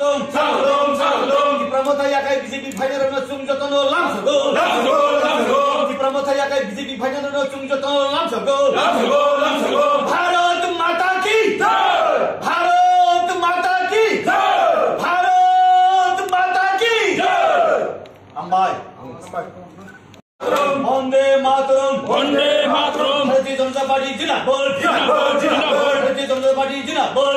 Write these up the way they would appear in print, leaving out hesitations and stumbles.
BJP final চুংজতন লামসগো BJP final চুংজতন লামসগো ভারত মাতা কি জয় ভারত মাতা কি জয় ভারত মাতা কি জয় আম্বাই বন্দে মাতরম ভারতীয় জনতা পার্টি জিন্দাবাদ ভারতীয় জনতা পার্টি জিন্দাবাদ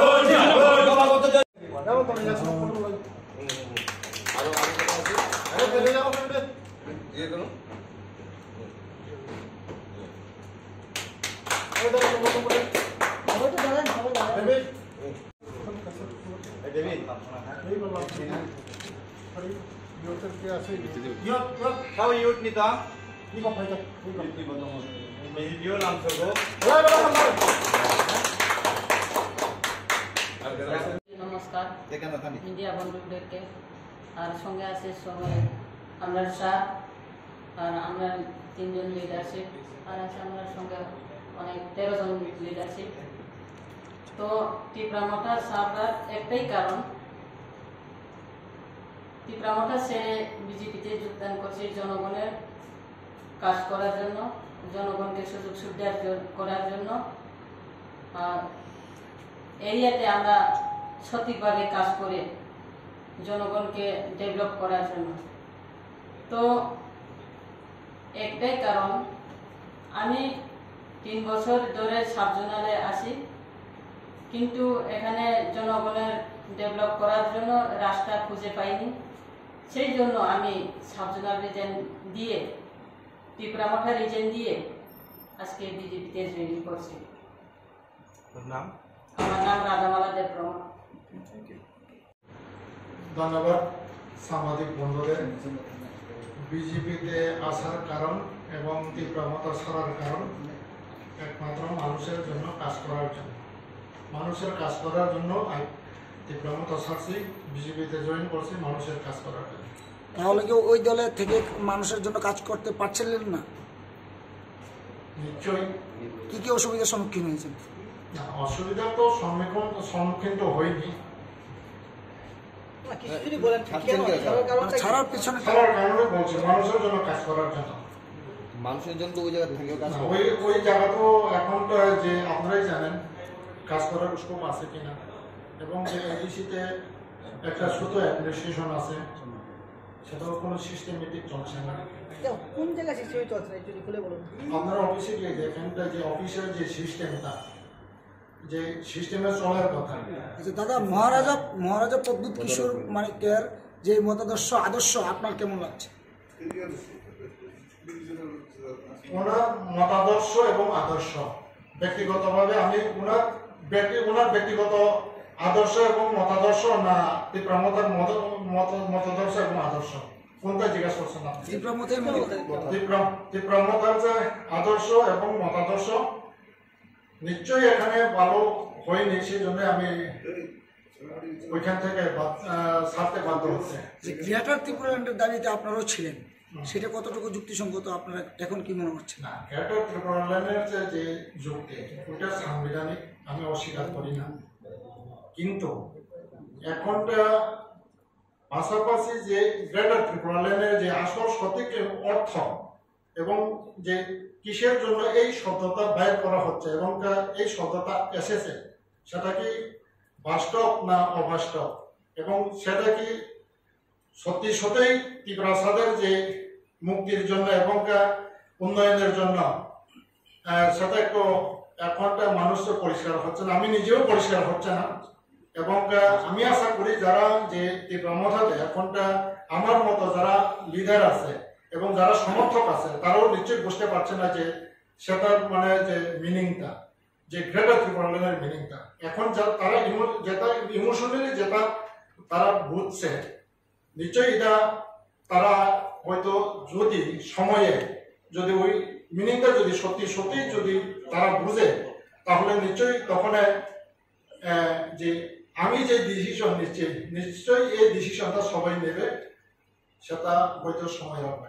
নমস্কার মিডিয়া বন্ধুদেরকে আর সঙ্গে আছে সবাই আমরা স্যার আর আমরা 3 জন লিডারশিপ আর আছে আমরা সঙ্গে অনেক 13 জন লিডারশিপ। তো তীব্রামঠা সারদার একটাই কারণ, তীব্রামঠা ছেড়ে বিজেপিতে যোগদান করছে জনগণের কাজ করার জন্য, জনগণকে সুযোগ সুবিধা করার জন্য। এরিয়াতে আমরা সঠিকভাবে কাজ করে জনগণকে ডেভেলপ করার জন্য। তো একটাই কারণ, আমি 3 বছর ধরে সাব জোনালে আসি, কিন্তু এখানে জনগণের ডেভেলপ করার জন্য রাস্তা খুঁজে পাইনি। সেই জন্য আমি সাব জোনাল রিজেন দিয়ে, তীব্রামঠা রিজেন দিয়ে আজকে বিজেপিতে জয়েন করছি। আমার নাম রাধামালা দেববর্মা। ধন্যবাদ সাংবাদিক বন্ধুদের। বিজেপিতে আসার কারণ এবং তীব্রামঠা ছাড়ার কারণ একমাত্র মানুষের জন্য কাজ করার জন্য। মানুষের কাজ করার জন্য তীব্রামঠা ছাড়ছি, বিজেপিতে জয়েন করছি মানুষের কাজ করার জন্য। তাহলে কি ওই দলে থেকে মানুষের জন্য কাজ করতে পারছিলেন না? নিশ্চয়ই। কি অসুবিধার সম্মুখীন হয়েছেন? অসুবিধা তো সম্মুখীন তো হয়নি। ছাড়ার পিছনে কারণে বলছি মানুষের জন্য কাজ করার জন্য। মানুষের জন্য তো ওই জায়গা থেকে কাজ ওই জায়গা তো এখন তো যে আপনারাই জানেন কাজ করার স্কোপ আছে কিনা, এবং যে এডিসিতে একটা ছোট অ্যাডমিনিস্ট্রেশন আছে, সেটাও কোনো সিস্টেমেটিক চলছে না। কোন জায়গায় সিস্টেম চলছে একটু খুলে বলুন। আপনারা অফিসে গিয়ে দেখেন যে অফিসের যে সিস্টেমটা, যে সিস্টেমে চলার কথা। আচ্ছা দাদা, মহারাজা প্রদ্যুৎ কিশোর মানিকের যে মতাদর্শ আদর্শ আপনার কেমন লাগছে? ওনার মতাদর্শ এবং আদর্শ ব্যক্তিগতভাবে আমি ওনার ব্যক্তিগত আদর্শ এবং মতাদর্শ না তীব্রামঠার মতাদর্শ এবং আদর্শ কোনটা জিজ্ঞাসা করছেন আপনি? তীব্রামঠার যে আদর্শ এবং মতাদর্শ নিশ্চয়ই এখানে ভালো হয়নি, সেই জন্য আমি ওইখান থেকে ছাড়তে বাধ্য হচ্ছে। গ্রেটার ত্রিপুরাল্যান্ডের দাবিতে আপনারাও ছিলেন, সেটা কতটুকু যুক্তিসঙ্গত আপনারা এখন কি মনে করছেন? না, গ্রেটার ত্রিপুরাল্যান্ডের যে যুক্তি ওইটা সাংবিধানিক, আমি অস্বীকার করি না, কিন্তু এখনটা পাশাপাশি যে গ্রেটার ত্রিপুরাল্যান্ডের যে আসল সঠিক অর্থ এবং যে কিসের জন্য এই শব্দটা বাইর করা হচ্ছে এবং এই শব্দটা এসেছে, সেটা কি বাস্তব না অবাস্তব, এবং সেটা কি সত্যি সত্যিই তীব্রাসাদের যে মুক্তির জন্য এবং উন্নয়নের জন্য, সেটা একটু এখনটা মানুষ তো পরিষ্কার হচ্ছে না, আমি নিজেও পরিষ্কার হচ্ছে না। এবং আমি আশা করি যারা যে তীব্রামঠাতে এখনটা আমার মতো যারা লিডার আছে এবং যারা সমর্থক আছে, তারাও নিশ্চয়ই বুঝতে পারছে না যে সেটার মানে যে মিনিংটা, যে গ্রেটার ত্রিপুরাল্যান্ডের মিনিংটা। এখন তারা যেটা ইমোশনালি যেটা তারা বুঝছে, নিশ্চয়ই এটা তারা হয়তো যদি সময়ে যদি ওই মিনিংটা যদি সত্যি সত্যি যদি তারা বুঝে, তাহলে নিশ্চয়ই তখন যে আমি যে ডিসিশন নিচ্ছি, নিশ্চয়ই এই ডিসিশনটা সবাই নেবে, সেটা হয়তো সময় হবে।